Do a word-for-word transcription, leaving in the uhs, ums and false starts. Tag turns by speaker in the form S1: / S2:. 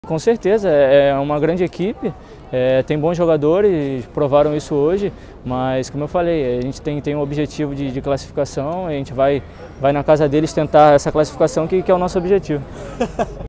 S1: Com certeza, é uma grande equipe, é, tem bons jogadores, provaram isso hoje, mas como eu falei, a gente tem, tem um objetivo de, de classificação, a gente vai, vai na casa deles tentar essa classificação que, que é o nosso objetivo.